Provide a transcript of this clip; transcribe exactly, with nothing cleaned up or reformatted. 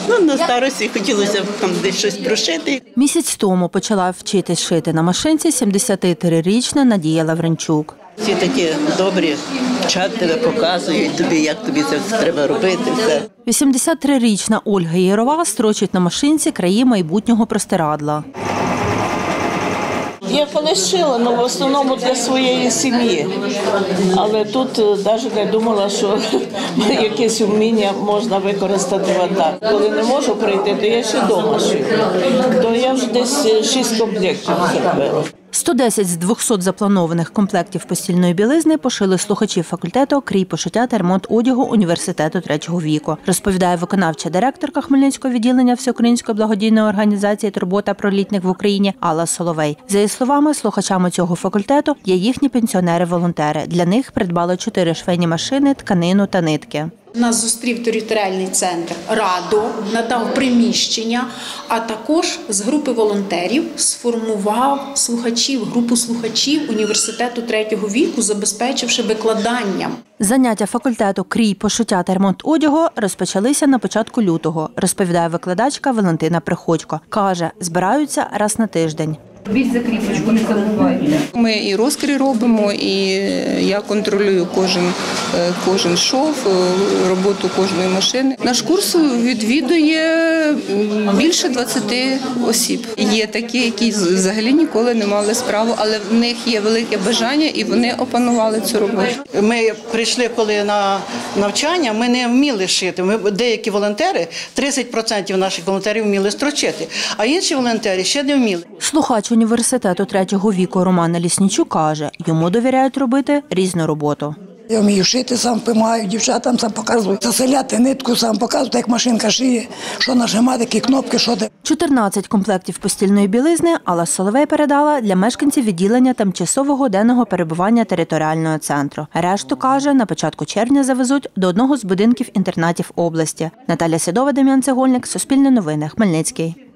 Ну, на старості хотілося б там десь щось прошити. Місяць тому почала вчитись шити на машинці сімдесятитрирічна Надія Лавренчук. Всі такі добрі, вчать тебе, показують тобі, як тобі це треба робити. Все. вісімдесятитрирічна Ольга Єрова строчить на машинці краї майбутнього простирадла. Я колись шила, але в основному для своєї сім'ї. Але тут навіть не думала, що якесь вміння можна використати отак. Коли не можу прийти, то я ще вдома шию. То я вже десь шість комплектів зробила. сто десять з двохсот запланованих комплектів постільної білизни пошили слухачі факультету крій пошиття та ремонт одягу університету третього віку, розповідає виконавча директорка Хмельницького відділення Всеукраїнської благодійної організації «Турбота про літніх в Україні» Алла Соловей. За її словами, слухачами цього факультету є їхні пенсіонери-волонтери. Для них придбали чотири швейні машини, тканину та нитки. Нас зустрів територіальний центр «Радо», надав приміщення, а також з групи волонтерів сформував слухачів, групу слухачів університету третього віку, забезпечивши викладанням. Заняття факультету крій пошиття та ремонт одягу розпочалися на початку лютого, розповідає викладачка Валентина Приходько. Каже, збираються раз на тиждень. Більш закріпочку не забувайте. Ми і розкрій робимо, і я контролюю кожен, кожен шов, роботу кожної машини. Наш курс відвідує більше двадцяти осіб. Є такі, які взагалі ніколи не мали справу, але в них є велике бажання і вони опанували цю роботу. Ми прийшли, коли на навчання, ми не вміли шити. Ми, деякі волонтери, тридцять відсотків наших волонтерів вміли строчити, а інші волонтери ще не вміли. Слухач університету третього віку Романа Ліснічук каже, йому довіряють робити різну роботу. Я вмію шити, сам допомагаю, дівчатам сам показую. Заселяти нитку, сам показую, як машинка шиє, що нажимати, які кнопки, що де. чотирнадцять комплектів постільної білизни Алла Соловей передала для мешканців відділення тимчасового денного перебування територіального центру. Решту, каже, на початку червня завезуть до одного з будинків інтернатів області. Наталя Сідова, Дем'ян Цегольник, Суспільне новини, Хмельницький.